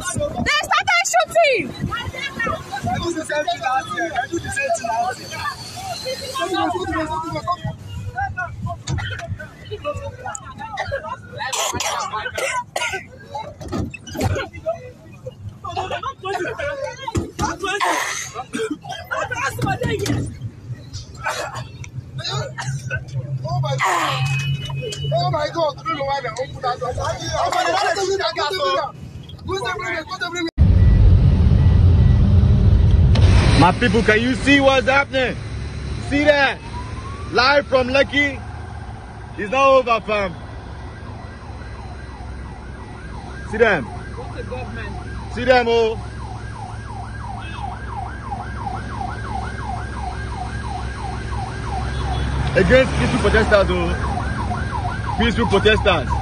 They started shooting. I do the same thing last year. Oh my God! I don't know why they open that door. My people, can you see what's happening? See that? Live from Lekki. It's not over, fam. See them? What a government. See them, oh. Against peaceful protesters, oh. Peaceful protesters.